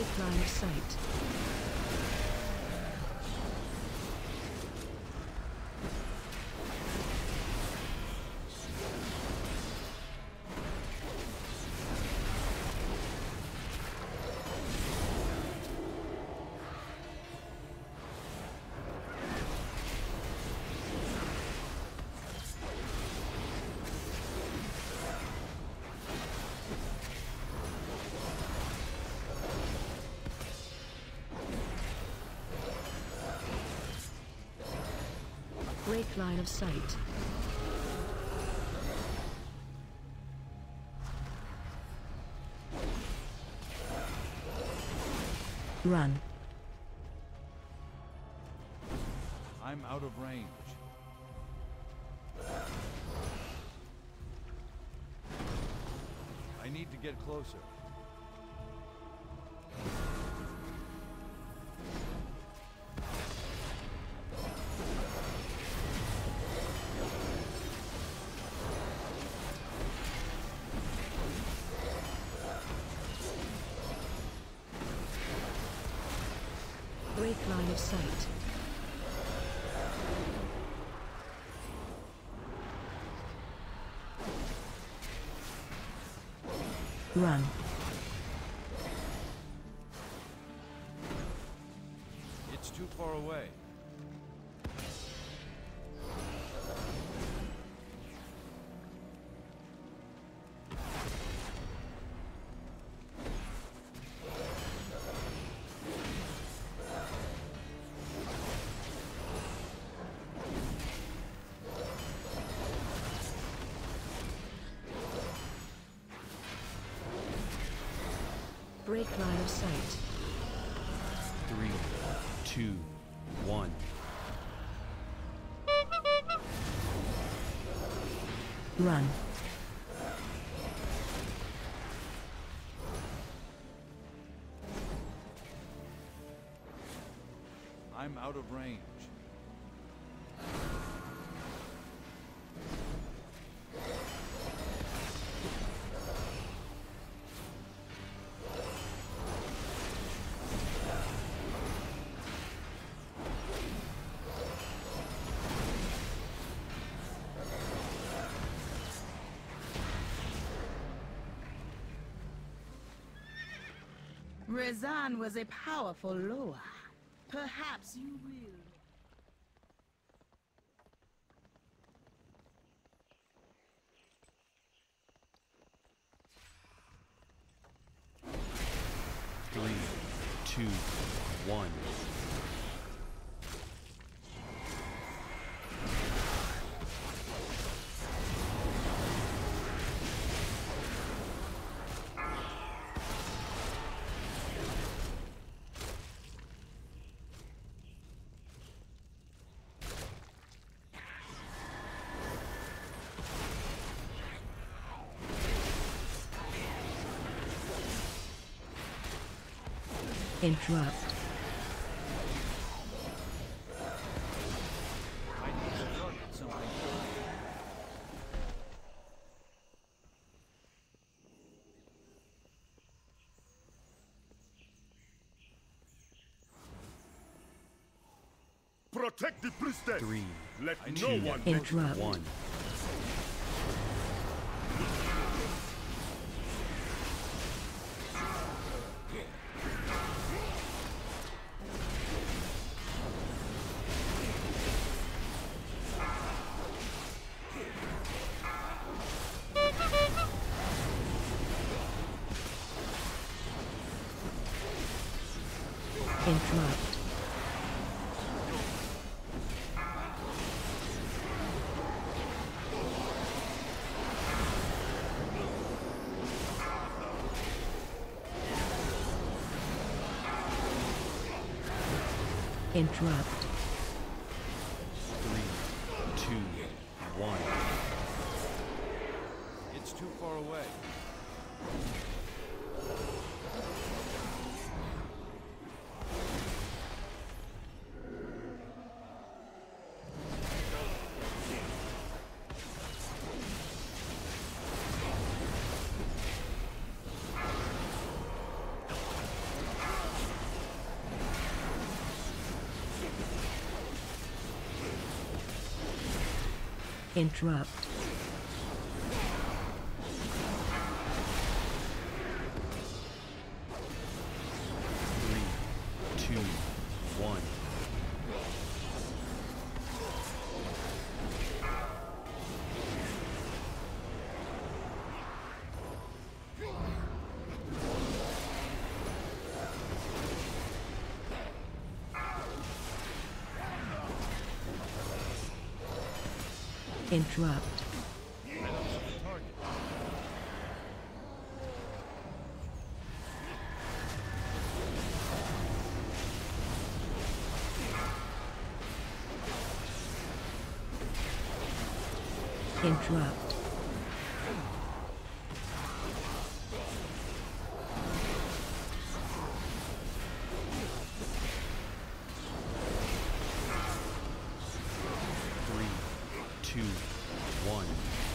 Break line of sight. Break line of sight. Run. I'm out of range. I need to get closer. Break line of sight. Run. It's too far away. Break line of sight. 3, 2, 1. Run. I'm out of range. Rezan was a powerful Loa. Perhaps you will. Three, two, one. Interrupt. I need to target something. Protect the priestess. 3, Let I no need one Interrupt. 1. Interrupt. Interrupt. 3, 2, 1. It's too far away. Interrupt. Three, two, one. Interrupt. Interrupt. Three, two, one.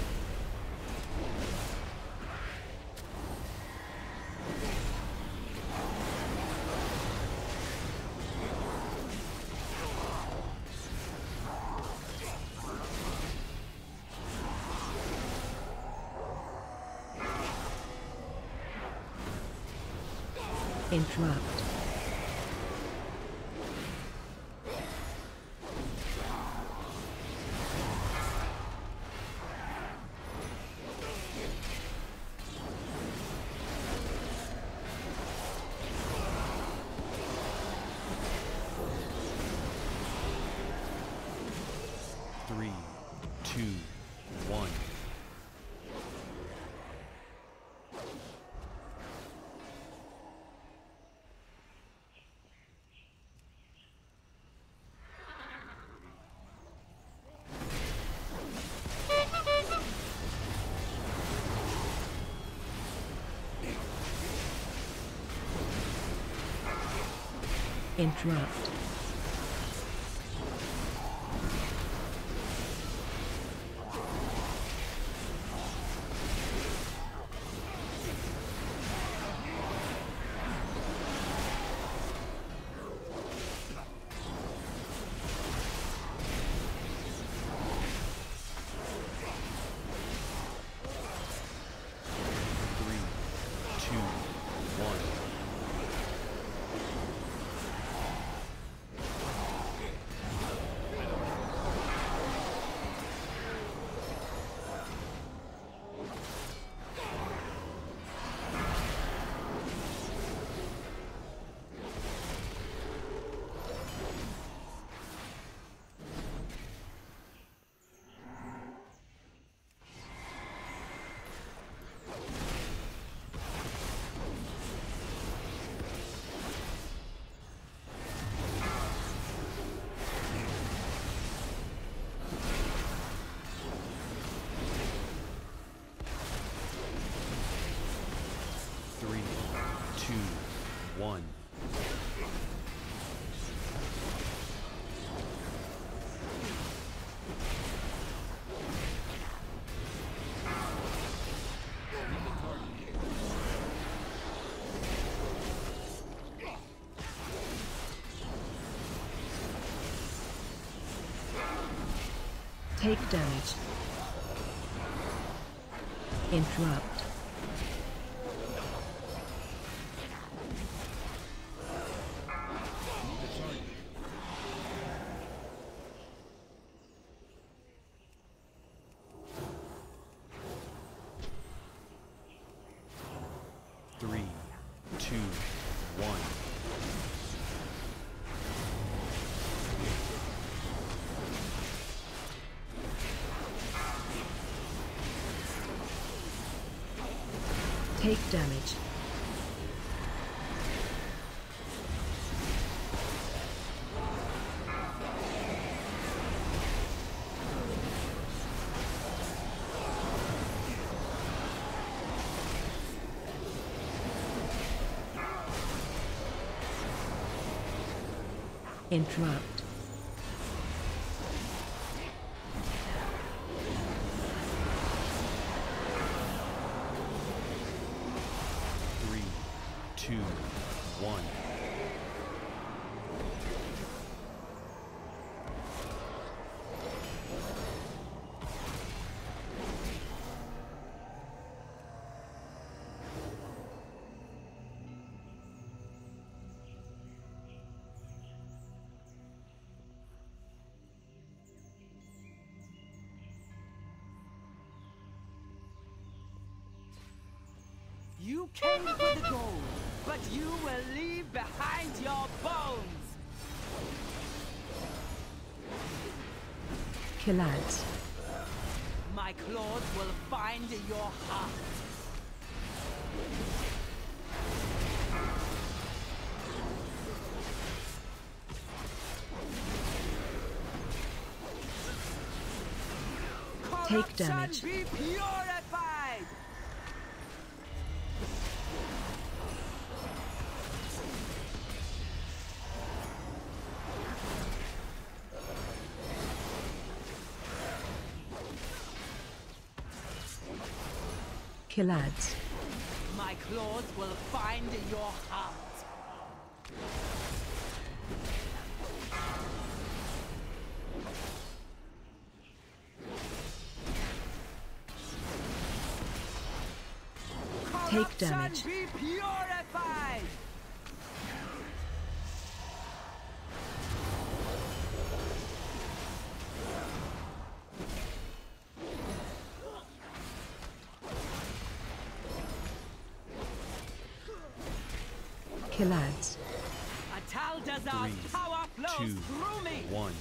Interrupt. Three, two, one. Interrupt. Three, two, one. Three, two, one. Take damage. Interrupt. Three, two, one. Take damage. Interrupt. Three, two, one. You came for the gold, but you will leave behind your bones! Killads. My claws will find your heart. Take damage. Corruption be purified! Killads. My claws will find your heart. Take damage. Corruption be purified! Killads. Ataldazar's 3, power flows 2, through me! 1.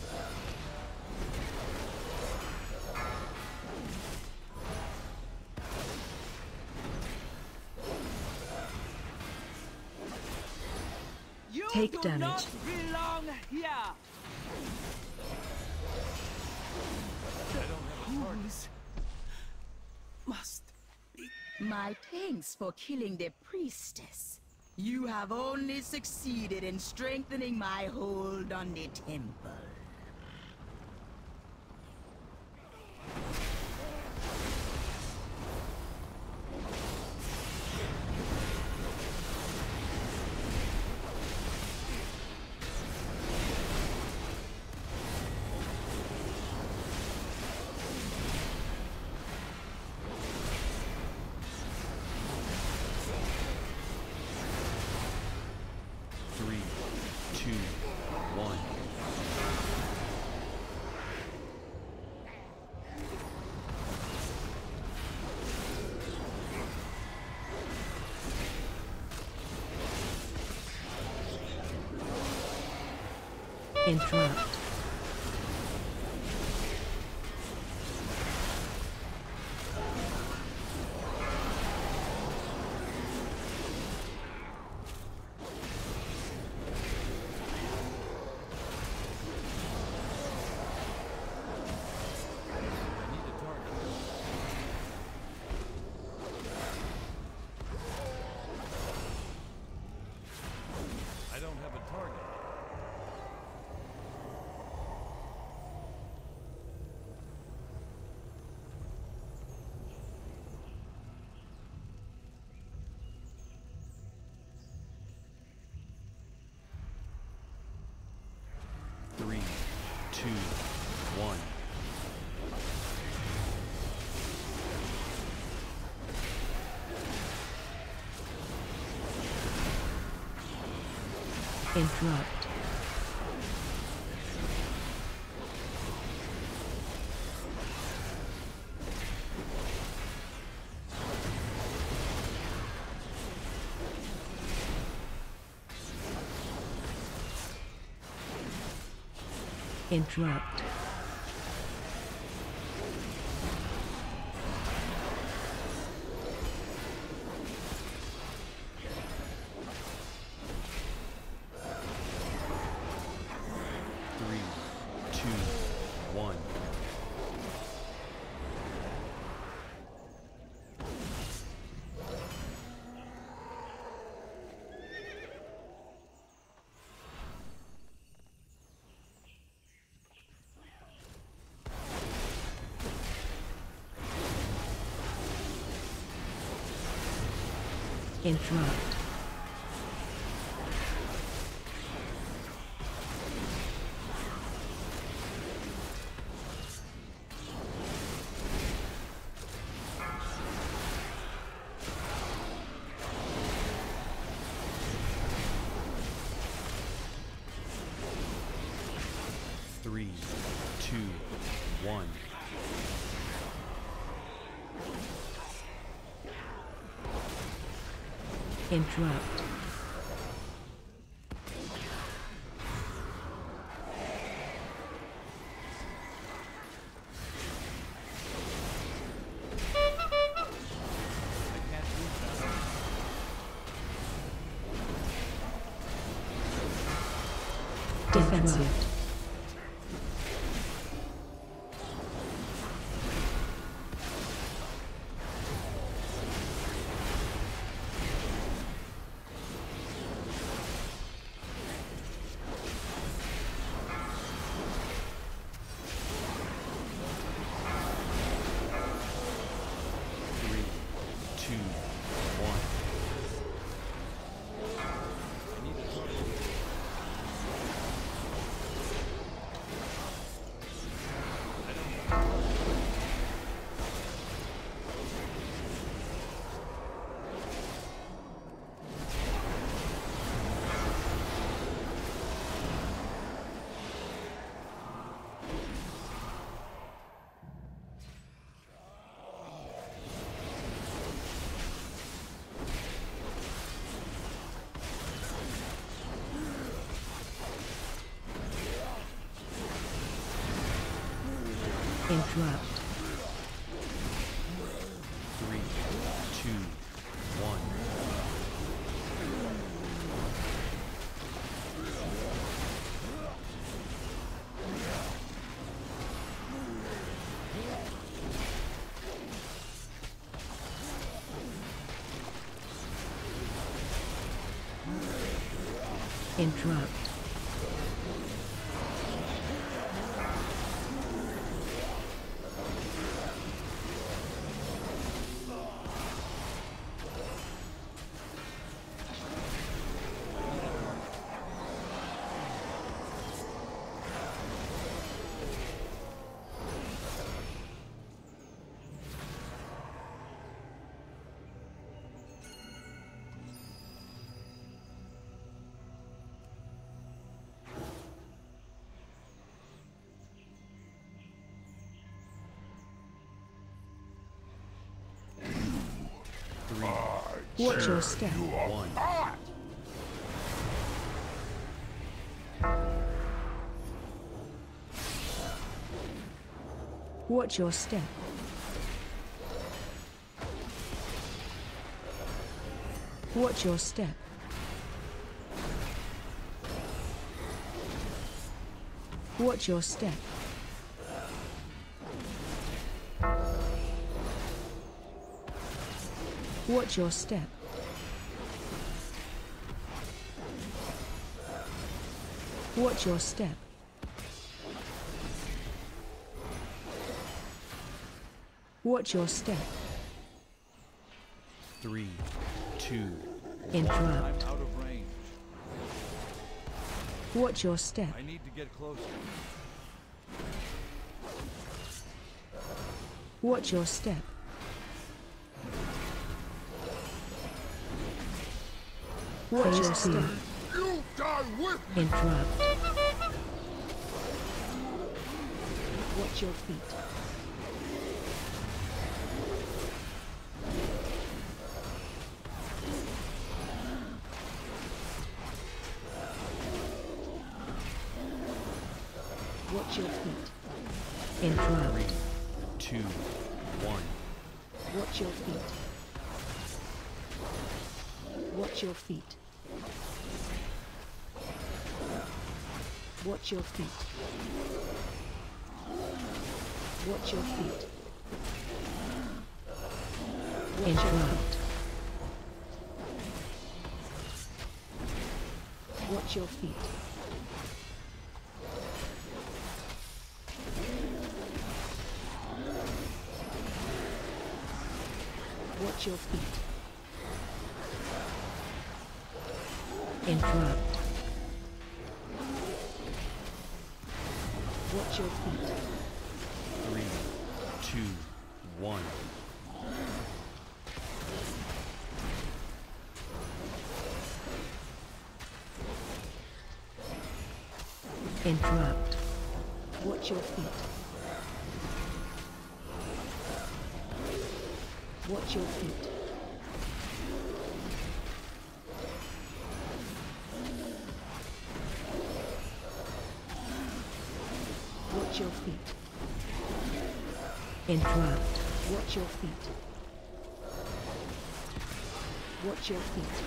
You Take do damage. not belong here! Whose must be... My thanks for killing the priestess. You have only succeeded in strengthening my hold on the temple. Three, two, one. Interrupt. I don't have a target. Three, two, one. Interrupt. Interrupt. Three, two, one. Interrupt. Three, two, one. Interrupt. I can't move now. Defensive. Three, two, one. I need a target. Interrupt. Three, two, one. Interrupt. Three, Watch your step. one. Watch your step. Watch your step. Watch your step. Watch your step. Watch your step. Watch your step. Three, two, Interrupt. I'm out of range. Watch your step. I need to get closer. Watch your step. Watch your step. You die with me! Interrupt. Watch your feet. Watch your feet. Interrupt. three, two, one. Watch your feet. Watch your feet. Watch your feet. Watch your feet. Interrupt. Watch your feet. Watch your feet. Interrupt. Watch your feet. Three, two, one. Interrupt. Watch your feet. Watch your feet. Watch your feet. Interrupt. Watch your feet. Watch your feet.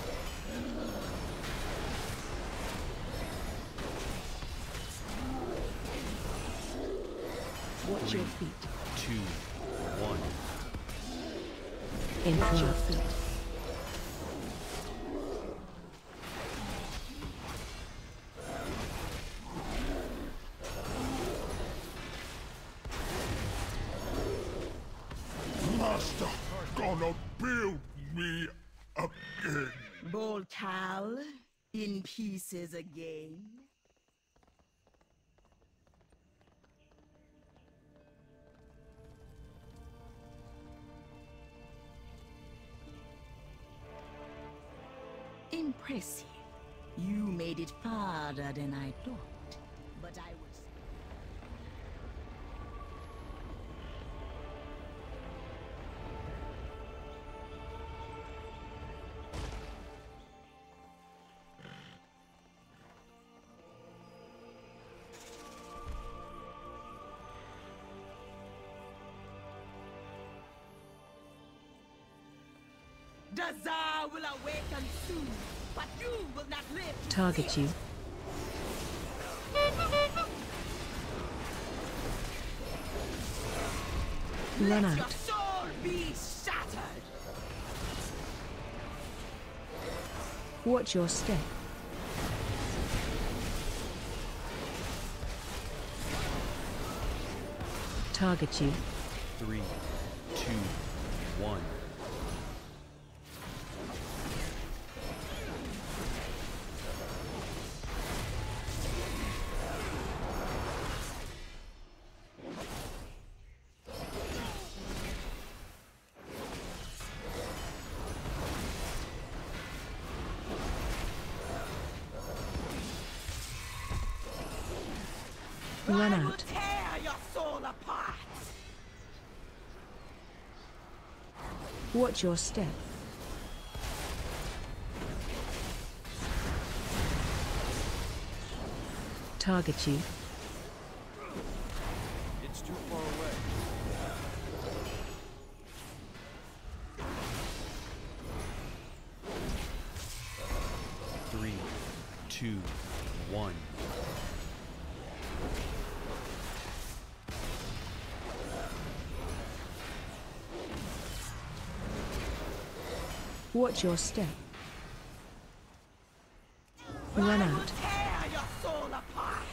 Watch your feet. 2, 1. Watch your Interrupt. feet. Master, gonna build me again. Boltal, in pieces again. Impressive. You made it farther than I thought. But I was... The Tsar will awaken soon, but you will not live to Target see you. it. Run Let your out. soul be shattered. Watch your step. Target you. 3, 2, 1. Run I will out. tear your soul apart. Watch your step. Target you. It's too far away. Three, two, one. Watch your step. Run I will out. tear your soul apart.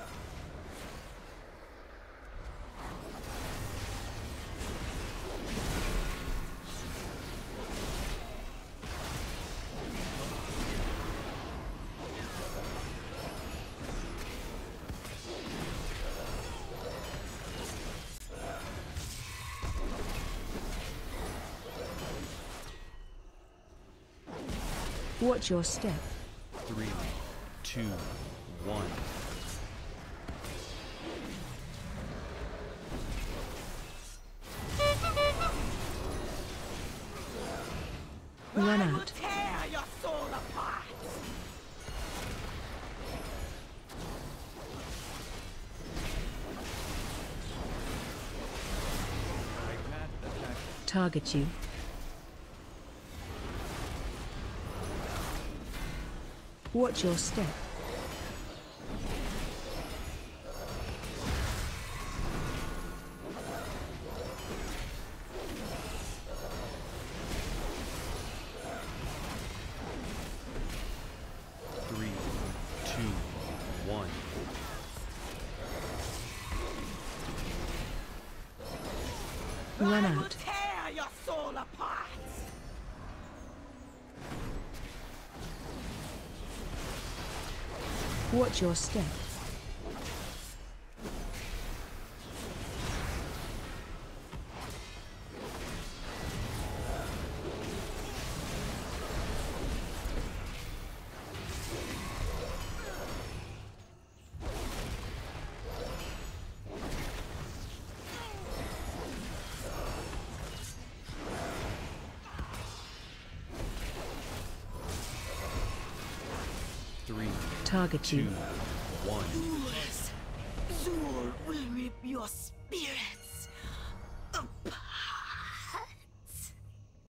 Watch your step. 3, 2, 1. Run I will out. tear your soul apart. Right, Pat? Attack. Target you. Watch your step. Three, two, one. Run I will out. tear your soul apart. Watch your step. Three, Target two, you. one. Fools! Azul will rip your spirits